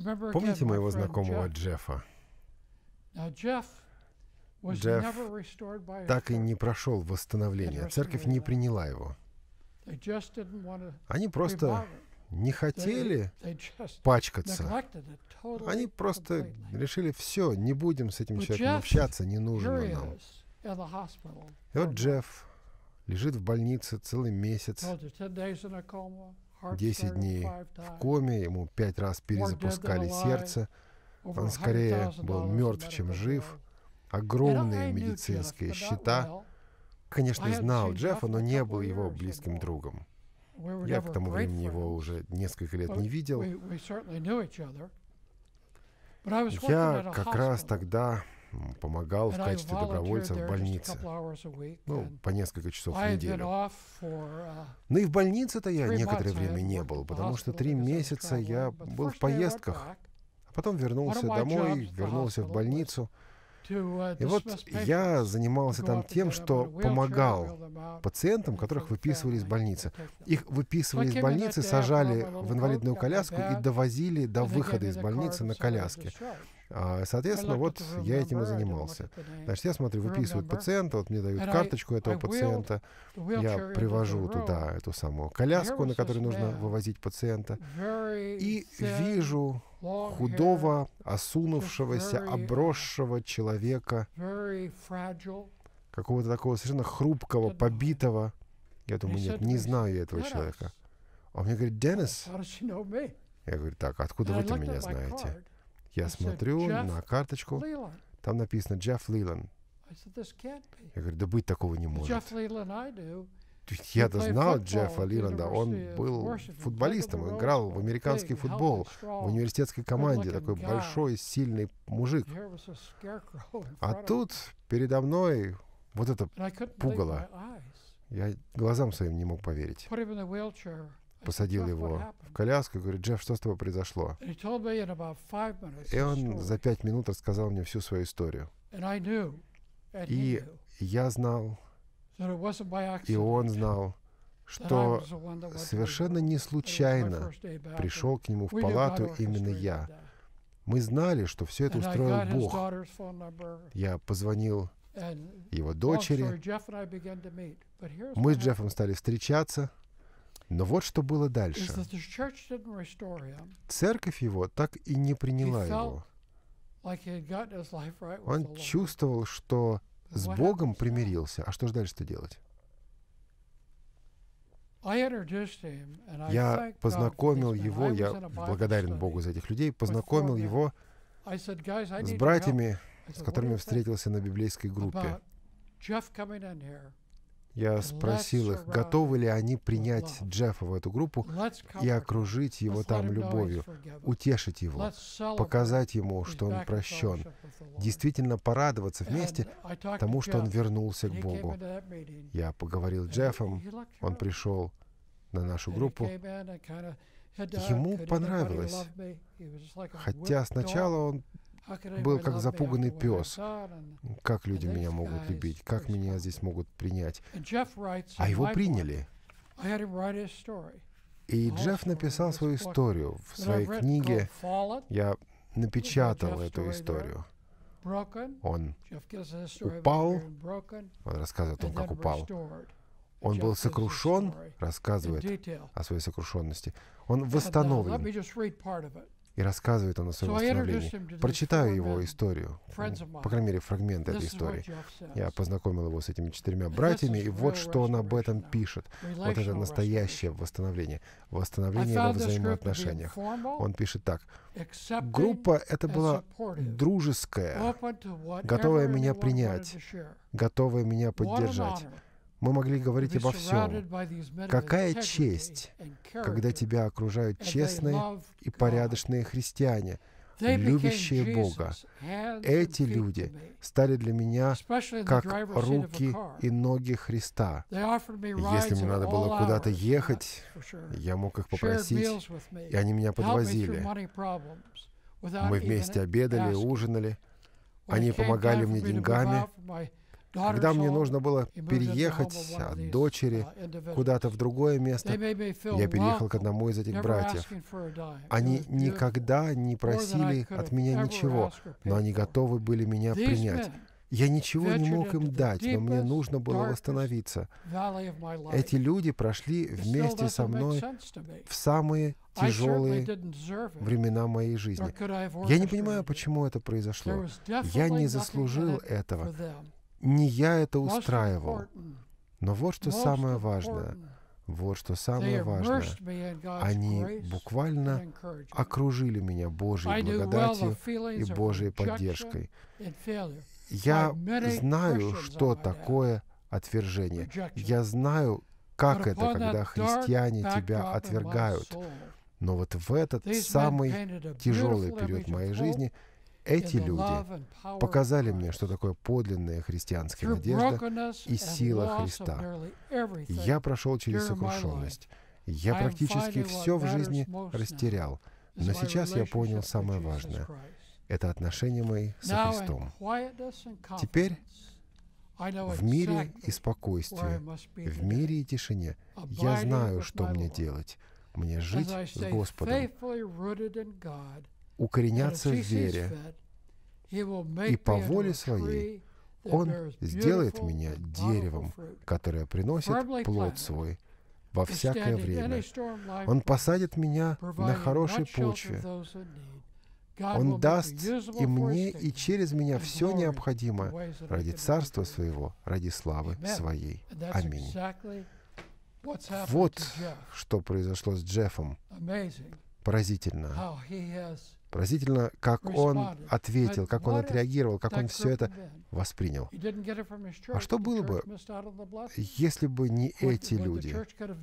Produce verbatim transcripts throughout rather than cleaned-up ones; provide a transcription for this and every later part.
Помните моего знакомого Джеффа? Джефф так и не прошел восстановление. Церковь не приняла его. Они просто не хотели пачкаться. Они просто решили, все, не будем с этим человеком общаться, не нужен он нам. И вот Джефф лежит в больнице целый месяц, десять дней в коме, ему пять раз перезапускали сердце. Он скорее был мертв, чем жив. Огромные медицинские счета. Конечно, знал Джеффа, но не был его близким другом. Я к тому времени его уже несколько лет не видел. Я как раз тогда помогал в качестве добровольца в больнице. Ну, по несколько часов в неделю. Но и в больнице-то я некоторое время не был, потому что три месяца я был в поездках. А потом вернулся домой, вернулся в больницу. И вот я занимался там тем, что помогал пациентам, которых выписывали из больницы. Их выписывали из больницы, сажали в инвалидную коляску и довозили до выхода из больницы на коляске. Соответственно, вот я этим и занимался. Значит, я смотрю, выписывают пациента, вот мне дают карточку этого пациента, я привожу туда эту самую коляску, на которой нужно вывозить пациента, и вижу худого, осунувшегося, обросшего человека, какого-то такого совершенно хрупкого, побитого. Я думаю, нет, не знаю я этого человека. А он мне говорит: «Деннис». Я говорю: «Так, откуда вы-то меня знаете?» Я смотрю на карточку, там написано «Джефф Лиланд». Я говорю: «Да быть такого не может». Я-то знал Джеффа Лиланда, он был футболистом, играл в американский футбол, в университетской команде, такой большой, сильный мужик. А тут передо мной вот это пугало. Я глазам своим не мог поверить. Посадил его в коляску и говорю: «Джефф, что с тобой произошло?» И он за пять минут рассказал мне всю свою историю. И я знал, и он знал, что совершенно не случайно пришел к нему в палату именно я. Мы знали, что все это устроил Бог. Я позвонил его дочери. Мы с Джеффом стали встречаться. Но вот что было дальше. Церковь его так и не приняла его. Он чувствовал, что с Богом примирился. А что же дальше-то делать? Я познакомил его, я благодарен Богу за этих людей, познакомил его с братьями, с которыми встретился на библейской группе. Я спросил их, готовы ли они принять Джеффа в эту группу и окружить его там любовью, утешить его, показать ему, что он прощен, действительно порадоваться вместе тому, что он вернулся к Богу. Я поговорил с Джеффом, он пришел на нашу группу. Ему понравилось, хотя сначала он был как запуганный пес. Как люди меня могут любить? Как меня здесь могут принять? А его приняли. И Джефф написал свою историю в своей книге. Я напечатал эту историю. Он упал, он рассказывает о том, как упал. Он был сокрушен, рассказывает о своей сокрушенности. Он восстановлен. И рассказывает он о своем восстановлении. Прочитаю его историю, по крайней мере, фрагмент этой истории. Я познакомил его с этими четырьмя братьями, и вот что он об этом пишет. Вот это настоящее восстановление. Восстановление во взаимоотношениях. Он пишет так. Группа эта была дружеская, готовая меня принять, готовая меня поддержать. Мы могли говорить обо всем. Какая честь, когда тебя окружают честные и порядочные христиане, любящие Бога. Эти люди стали для меня как руки и ноги Христа. Если мне надо было куда-то ехать, я мог их попросить, и они меня подвозили. Мы вместе обедали, ужинали. Они помогали мне деньгами. Когда мне нужно было переехать от дочери куда-то в другое место, я переехал к одному из этих братьев. Они никогда не просили от меня ничего, но они готовы были меня принять. Я ничего не мог им дать, но мне нужно было восстановиться. Эти люди прошли вместе со мной в самые тяжелые времена моей жизни. Я не понимаю, почему это произошло. Я не заслужил этого. Не я это устраивал. Но вот что самое важное. Вот что самое важное. Они буквально окружили меня Божьей благодатью и Божьей поддержкой. Я знаю, что такое отвержение. Я знаю, как это, когда христиане тебя отвергают. Но вот в этот самый тяжелый период моей жизни эти люди показали мне, что такое подлинная христианская надежда и сила Христа. Я прошел через сокрушенность. Я практически все в жизни растерял. Но сейчас я понял самое важное. Это отношения мои со Христом. Теперь в мире и спокойствии, в мире и тишине я знаю, что мне делать. Мне жить с Господом, укореняться в вере, и по воле Своей Он сделает меня деревом, которое приносит плод свой во всякое время. Он посадит меня на хорошей почве. Он даст и мне, и через меня все необходимое ради Царства Своего, ради славы Своей. Аминь. Вот что произошло с Джеффом. Поразительно. Поразительно, как он ответил, как он отреагировал, как он все это воспринял. А что было бы, если бы не эти люди?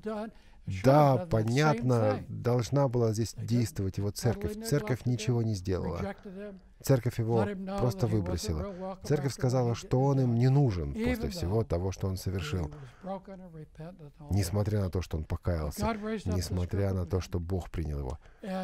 Да, понятно, должна была здесь действовать его церковь. Церковь ничего не сделала. Церковь его просто выбросила. Церковь сказала, что он им не нужен после всего того, что он совершил. Несмотря на то, что он покаялся, несмотря на то, что Бог принял его.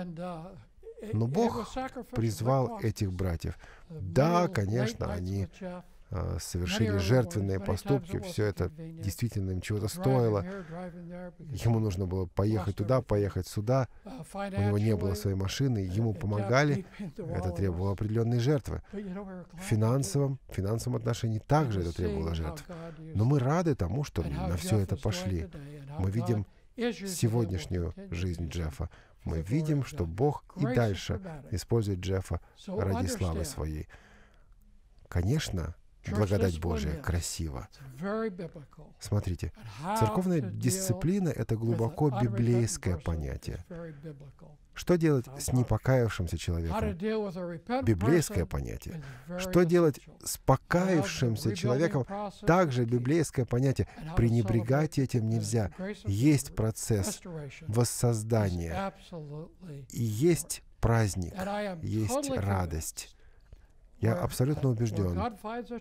Но Бог призвал этих братьев. Да, конечно, они а, совершили жертвенные поступки, все это действительно им чего-то стоило. Ему нужно было поехать туда, поехать сюда. У него не было своей машины, ему помогали. Это требовало определенной жертвы. В финансовом, в финансовом отношении также это требовало жертв. Но мы рады тому, что на все это пошли. Мы видим сегодняшнюю жизнь Джеффа. Мы видим, что Бог и дальше использует Джеффа ради славы Своей. Конечно, благодать Божия красива. Смотрите, церковная дисциплина — это глубоко библейское понятие. Что делать с непокаявшимся человеком? Библейское понятие. Что делать с покаявшимся человеком? Также библейское понятие. Пренебрегать этим нельзя. Есть процесс воссоздания. И есть праздник, есть радость. Я абсолютно убежден,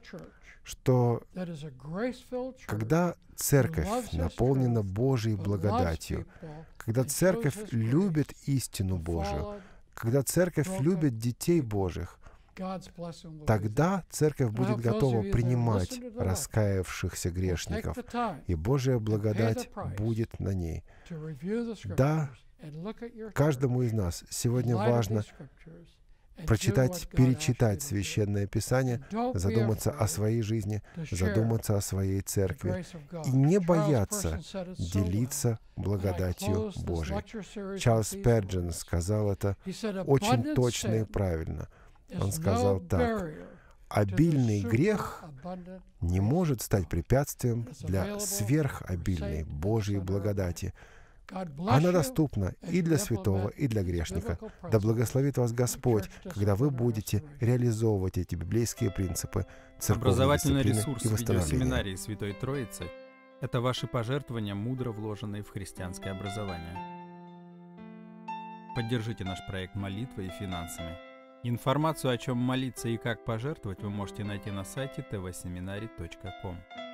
что когда церковь наполнена Божьей благодатью, когда церковь любит истину Божию, когда церковь любит детей Божьих, тогда церковь будет готова принимать раскаявшихся грешников, и Божья благодать будет на ней. Да, каждому из нас сегодня важно прочитать, перечитать Священное Писание, задуматься о своей жизни, задуматься о своей церкви и не бояться делиться благодатью Божией. Чарльз Спurgeon сказал это очень точно и правильно. Он сказал так: «Обильный грех не может стать препятствием для сверхобильной Божьей благодати». Она доступна и для святого, и для грешника. Да благословит вас Господь, когда вы будете реализовывать эти библейские принципы церковной дисциплины и восстановления. Образовательный ресурс видеосеминарии Святой Троицы — это ваши пожертвования, мудро вложенные в христианское образование. Поддержите наш проект молитвой и финансами. Информацию, о чем молиться и как пожертвовать, вы можете найти на сайте тэ вэ семинарий точка ком.